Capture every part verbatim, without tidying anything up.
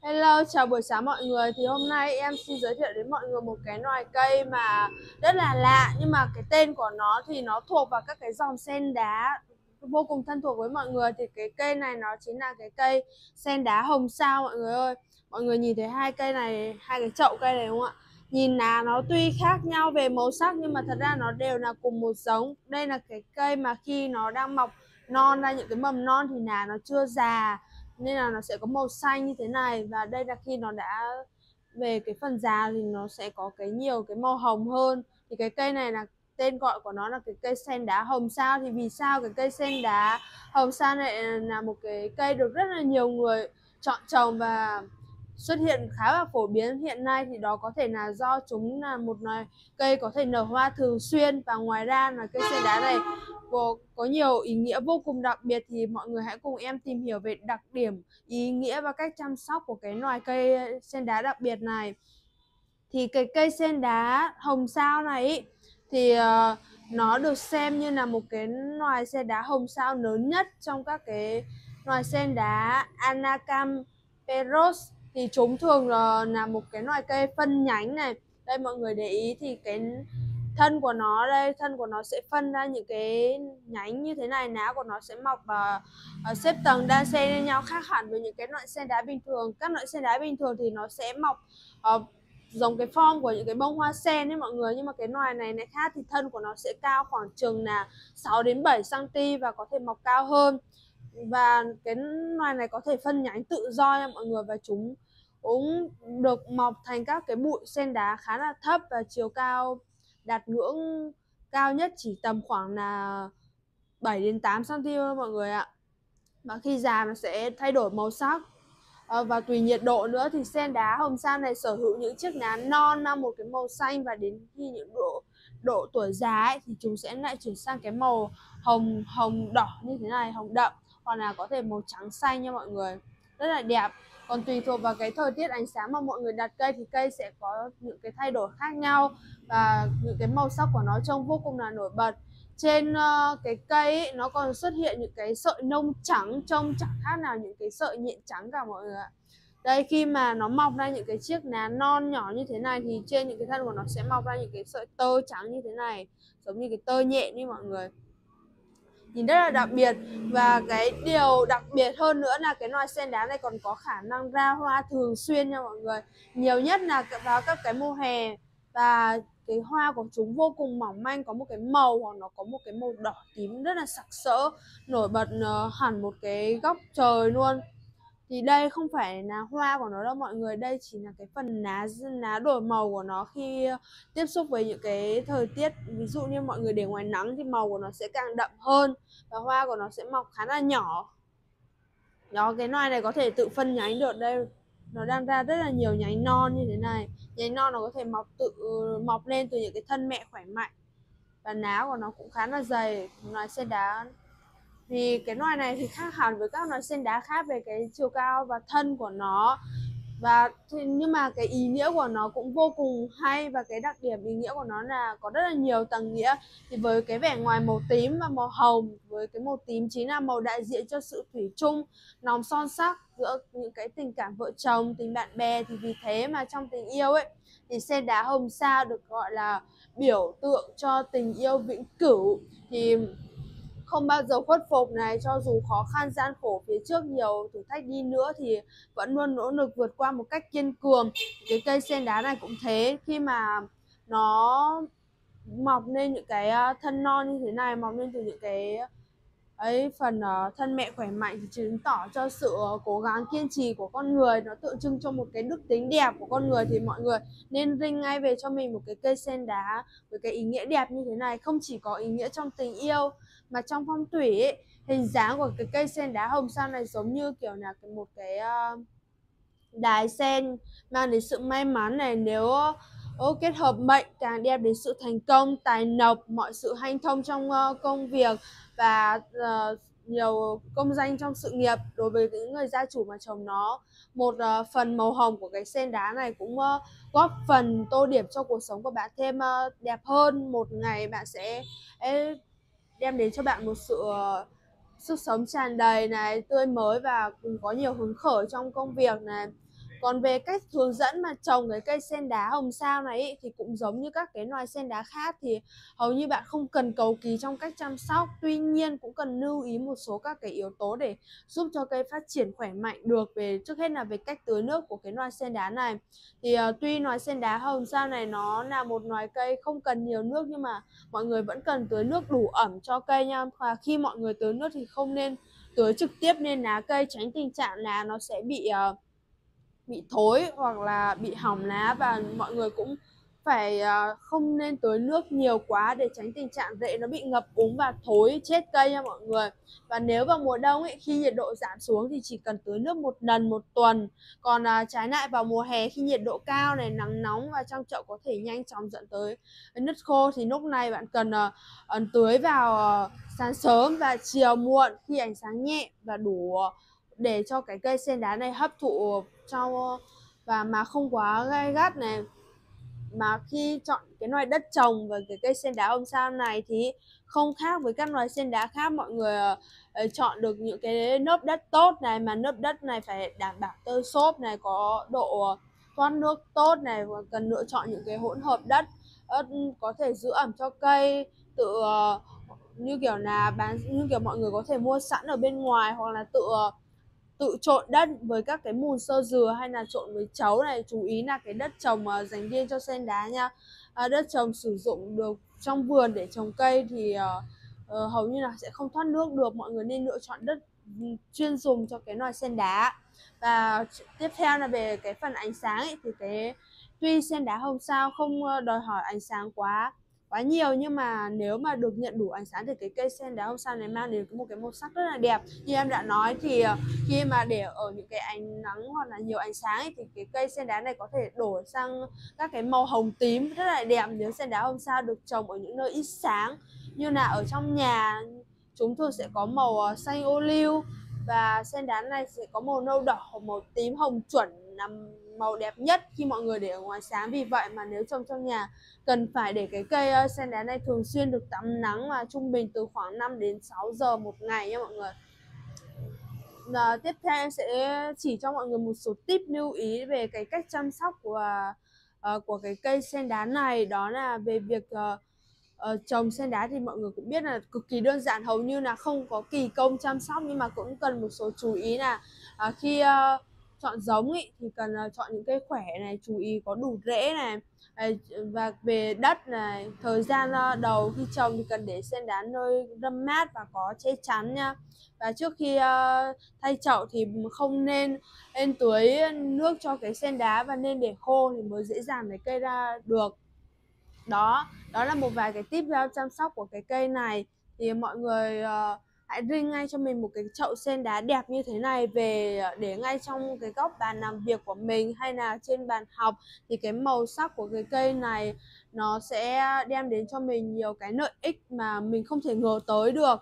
Hello, chào buổi sáng mọi người. Thì hôm nay em xin giới thiệu đến mọi người một cái loài cây mà rất là lạ, nhưng mà cái tên của nó thì nó thuộc vào các cái dòng sen đá vô cùng thân thuộc với mọi người. Thì cái cây này nó chính là cái cây sen đá hồng sao mọi người ơi. Mọi người nhìn thấy hai cây này, hai cái chậu cây này đúng không ạ? Nhìn là nó tuy khác nhau về màu sắc nhưng mà thật ra nó đều là cùng một giống. Đây là cái cây mà khi nó đang mọc non ra những cái mầm non thì là nó chưa già, nên là nó sẽ có màu xanh như thế này. Và đây là khi nó đã về cái phần già thì nó sẽ có cái nhiều cái màu hồng hơn. Thì cái cây này là tên gọi của nó là cái cây sen đá hồng sao. Thì vì sao cái cây sen đá hồng sao này là một cái cây được rất là nhiều người chọn trồng và xuất hiện khá là phổ biến hiện nay? Thì đó có thể là do chúng là một loài cây có thể nở hoa thường xuyên, và ngoài ra là cây sen đá này có, có nhiều ý nghĩa vô cùng đặc biệt. Thì mọi người hãy cùng em tìm hiểu về đặc điểm, ý nghĩa và cách chăm sóc của cái loài cây sen đá đặc biệt này. Thì cái cây sen đá hồng sao này ý, thì uh, nó được xem như là một cái loài sen đá hồng sao lớn nhất trong các cái loài sen đá Anacampteros. Thì chúng thường là, là một cái loài cây phân nhánh này. Đây mọi người để ý thì cái thân của nó đây, thân của nó sẽ phân ra những cái nhánh như thế này. Lá của nó sẽ mọc và uh, xếp tầng đan xen lên nhau, khác hẳn với những cái loại sen đá bình thường. Các loại sen đá bình thường thì nó sẽ mọc uh, giống cái form của những cái bông hoa sen ấy mọi người, nhưng mà cái loài này lại khác. Thì thân của nó sẽ cao khoảng chừng là sáu đến bảy xăng ti mét và có thể mọc cao hơn. Và cái loài này có thể phân nhánh tự do nha mọi người, và chúng cũng được mọc thành các cái bụi sen đá khá là thấp, và chiều cao đạt ngưỡng cao nhất chỉ tầm khoảng là bảy đến tám xăng ti mét mọi người ạ. Và khi già nó sẽ thay đổi màu sắc. À, và tùy nhiệt độ nữa. Thì sen đá hồng sao này sở hữu những chiếc lá non mang một cái màu xanh, và đến khi những độ độ tuổi già ấy, thì chúng sẽ lại chuyển sang cái màu hồng hồng đỏ như thế này, hồng đậm, hoặc là có thể màu trắng xanh nha mọi người, rất là đẹp. Còn tùy thuộc vào cái thời tiết, ánh sáng mà mọi người đặt cây thì cây sẽ có những cái thay đổi khác nhau, và những cái màu sắc của nó trông vô cùng là nổi bật. Trên uh, cái cây ấy, nó còn xuất hiện những cái sợi nông trắng, trông chẳng khác nào những cái sợi nhện trắng cả mọi người ạ. Đây, khi mà nó mọc ra những cái chiếc lá non nhỏ như thế này thì trên những cái thân của nó sẽ mọc ra những cái sợi tơ trắng như thế này, giống như cái tơ nhện đi mọi người, nhìn rất là đặc biệt. Và cái điều đặc biệt hơn nữa là cái loài sen đá này còn có khả năng ra hoa thường xuyên nha mọi người, nhiều nhất là vào các cái mùa hè. Và cái hoa của chúng vô cùng mỏng manh, có một cái màu hoặc nó có một cái màu đỏ tím rất là sặc sỡ, nổi bật uh, hẳn một cái góc trời luôn. Thì đây không phải là hoa của nó đâu mọi người, đây chỉ là cái phần lá lá đổi màu của nó khi tiếp xúc với những cái thời tiết. Ví dụ như mọi người để ngoài nắng thì màu của nó sẽ càng đậm hơn, và hoa của nó sẽ mọc khá là nhỏ. Đó, cái loài này có thể tự phân nhánh được. Đây, nó đang ra rất là nhiều nhánh non như thế này. Nhánh non nó có thể mọc tự mọc lên từ những cái thân mẹ khỏe mạnh, và lá của nó cũng khá là dày. Loài sen đá thì cái loài này thì khác hẳn với các loài sen đá khác về cái chiều cao và thân của nó. Và nhưng mà cái ý nghĩa của nó cũng vô cùng hay, và cái đặc điểm ý nghĩa của nó là có rất là nhiều tầng nghĩa. Thì với cái vẻ ngoài màu tím và màu hồng, với cái màu tím chính là màu đại diện cho sự thủy chung, nòng son sắc giữa những cái tình cảm vợ chồng, tình bạn bè. Thì vì thế mà trong tình yêu ấy, thì sen đá hồng sao được gọi là biểu tượng cho tình yêu vĩnh cửu. Thì không bao giờ khuất phục này, cho dù khó khăn gian khổ phía trước nhiều thử thách đi nữa thì vẫn luôn nỗ lực vượt qua một cách kiên cường. Cái cây sen đá này cũng thế, khi mà nó mọc lên những cái thân non như thế này, mọc lên từ những cái ấy phần uh, thân mẹ khỏe mạnh, thì chứng tỏ cho sự uh, cố gắng kiên trì của con người. Nó tượng trưng cho một cái đức tính đẹp của con người. Thì mọi người nên rinh ngay về cho mình một cái cây sen đá với cái ý nghĩa đẹp như thế này. Không chỉ có ý nghĩa trong tình yêu mà trong phong thủy ấy, hình dáng của cái cây sen đá hồng sao này giống như kiểu là một cái uh, đài sen mang đến sự may mắn này. Nếu uh, kết hợp mệnh càng đem đến sự thành công, tài lộc, mọi sự hanh thông trong uh, công việc, và uh, nhiều công danh trong sự nghiệp. Đối với những người gia chủ mà trồng nó, một uh, phần màu hồng của cái sen đá này cũng uh, góp phần tô điểm cho cuộc sống của bạn thêm uh, đẹp hơn. Một ngày bạn sẽ eh, đem đến cho bạn một sự uh, sức sống tràn đầy này, tươi mới, và cùng có nhiều hứng khởi trong công việc này. Còn về cách hướng dẫn mà trồng cái cây sen đá hồng sao này ý, thì cũng giống như các cái loài sen đá khác, thì hầu như bạn không cần cầu kỳ trong cách chăm sóc. Tuy nhiên cũng cần lưu ý một số các cái yếu tố để giúp cho cây phát triển khỏe mạnh được. Về trước hết là về cách tưới nước của cái loài sen đá này. Thì uh, tuy loài sen đá hồng sao này nó là một loài cây không cần nhiều nước, nhưng mà mọi người vẫn cần tưới nước đủ ẩm cho cây nha. Và khi mọi người tưới nước thì không nên tưới trực tiếp lên lá cây, tránh tình trạng là nó sẽ bị uh, bị thối hoặc là bị hỏng lá. Và mọi người cũng phải uh, không nên tưới nước nhiều quá để tránh tình trạng rễ nó bị ngập úng và thối chết cây nha mọi người. Và nếu vào mùa đông ấy, khi nhiệt độ giảm xuống thì chỉ cần tưới nước một lần một tuần. Còn uh, trái lại vào mùa hè khi nhiệt độ cao này, nắng nóng và trong chậu có thể nhanh chóng dẫn tới nứt khô, thì lúc này bạn cần uh, uh, tưới vào uh, sáng sớm và chiều muộn khi ánh sáng nhẹ và đủ uh, để cho cái cây sen đá này hấp thụ cho và mà không quá gai gắt này. Mà khi chọn cái loài đất trồng và cái cây sen đá hồng sao này thì không khác với các loài sen đá khác, mọi người uh, chọn được những cái lớp đất tốt này, mà lớp đất này phải đảm bảo tơi xốp này, có độ thoát nước tốt này, và cần lựa chọn những cái hỗn hợp đất uh, có thể giữ ẩm cho cây, tự uh, như kiểu là bán như kiểu mọi người có thể mua sẵn ở bên ngoài, hoặc là tự uh, tự trộn đất với các cái mùn xơ dừa hay là trộn với chấu này. Chú ý là cái đất trồng uh, dành riêng cho sen đá nha. À, đất trồng sử dụng được trong vườn để trồng cây thì uh, uh, hầu như là sẽ không thoát nước được. Mọi người nên lựa chọn đất chuyên dùng cho cái loài sen đá. Và tiếp theo là về cái phần ánh sáng ấy, thì cái tuy sen đá hồng sao không đòi hỏi ánh sáng quá quá nhiều, nhưng mà nếu mà được nhận đủ ánh sáng thì cái cây sen đá hồng sao này mang đến một cái màu sắc rất là đẹp. Như em đã nói thì khi mà để ở những cái ánh nắng hoặc là nhiều ánh sáng ấy, thì cái cây sen đá này có thể đổi sang các cái màu hồng tím rất là đẹp nếu sen đá hồng sao được trồng ở những nơi ít sáng. Như là ở trong nhà chúng thường sẽ có màu xanh ô liu, và sen đá này sẽ có màu nâu đỏ, màu tím, hồng chuẩn là màu đẹp nhất khi mọi người để ở ngoài sáng. Vì vậy mà nếu trồng trong nhà cần phải để cái cây sen đá này thường xuyên được tắm nắng, và trung bình từ khoảng năm đến sáu giờ một ngày nha mọi người. Và tiếp theo em sẽ chỉ cho mọi người một số tip lưu ý về cái cách chăm sóc của uh, của cái cây sen đá này. Đó là về việc uh, uh, trồng sen đá thì mọi người cũng biết là cực kỳ đơn giản, hầu như là không có kỳ công chăm sóc, nhưng mà cũng cần một số chú ý là uh, khi uh, chọn giống ý, thì cần uh, chọn những cây khỏe này, chú ý có đủ rễ này. Và về đất này, thời gian uh, đầu khi trồng thì cần để sen đá nơi râm mát và có che chắn nha. Và trước khi uh, thay chậu thì không nên nên tưới nước cho cái sen đá, và nên để khô thì mới dễ dàng lấy cây ra được. Đó, đó là một vài cái tip chăm sóc của cái cây này. Thì mọi người uh, hãy ring ngay cho mình một cái chậu sen đá đẹp như thế này về để ngay trong cái góc bàn làm việc của mình hay là trên bàn học. Thì cái màu sắc của cái cây này nó sẽ đem đến cho mình nhiều cái lợi ích mà mình không thể ngờ tới được.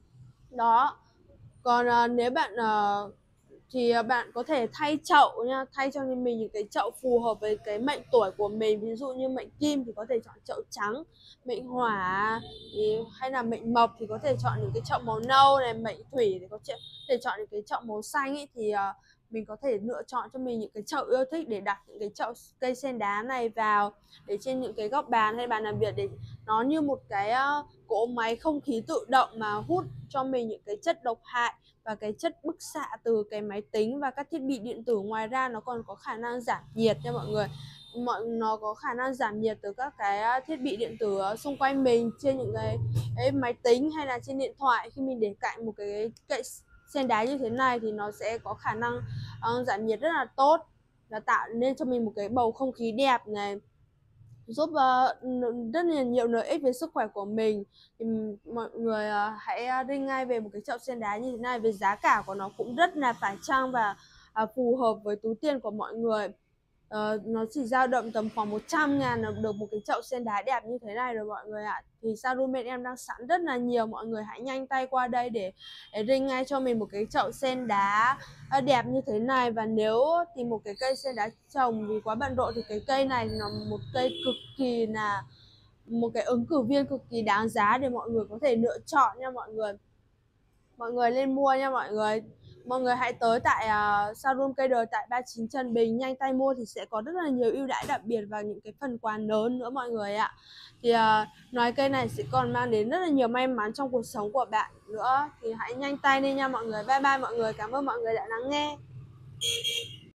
Đó. Còn uh, nếu bạn uh, thì bạn có thể thay chậu nha, thay cho mình những cái chậu phù hợp với cái mệnh tuổi của mình. Ví dụ như mệnh Kim thì có thể chọn chậu trắng, mệnh Hỏa thì, hay là mệnh Mộc thì có thể chọn những cái chậu màu nâu này, mệnh Thủy thì có thể chọn những cái chậu màu xanh ấy. Thì uh, mình có thể lựa chọn cho mình những cái chậu yêu thích để đặt những cái chậu cây sen đá này vào để trên những cái góc bàn hay bàn làm việc, để nó như một cái uh, cỗ máy không khí tự động mà hút cho mình những cái chất độc hại và cái chất bức xạ từ cái máy tính và các thiết bị điện tử. Ngoài ra nó còn có khả năng giảm nhiệt nha mọi người. Mọi nó có khả năng giảm nhiệt từ các cái thiết bị điện tử xung quanh mình, trên những cái, cái máy tính hay là trên điện thoại. Khi mình để cạnh một cái cây sen đá như thế này thì nó sẽ có khả năng uh, giảm nhiệt rất là tốt và tạo nên cho mình một cái bầu không khí đẹp này, giúp uh, rất là nhiều lợi ích về sức khỏe của mình. Thì mọi người uh, hãy ring ngay về một cái chậu sen đá như thế này. Về giá cả của nó cũng rất là phải chăng và uh, phù hợp với túi tiền của mọi người. Uh, nó chỉ dao động tầm khoảng một trăm ngàn là được một cái chậu sen đá đẹp như thế này rồi mọi người ạ. Thì showroom bên em đang sẵn rất là nhiều, mọi người hãy nhanh tay qua đây để, để ring ngay cho mình một cái chậu sen đá đẹp như thế này. Và nếu tìm một cái cây sen đá trồng vì quá bận rộn thì cái cây này là một cây cực kỳ là một cái ứng cử viên cực kỳ đáng giá để mọi người có thể lựa chọn nha mọi người. Mọi người lên mua nha mọi người. Mọi người hãy tới tại uh, showroom cây đời tại ba mươi chín Trần Bình, nhanh tay mua thì sẽ có rất là nhiều ưu đãi đặc biệt và những cái phần quà lớn nữa mọi người ạ. Thì uh, loài cây này sẽ còn mang đến rất là nhiều may mắn trong cuộc sống của bạn nữa. Thì hãy nhanh tay đi nha mọi người. Bye bye mọi người, cảm ơn mọi người đã lắng nghe.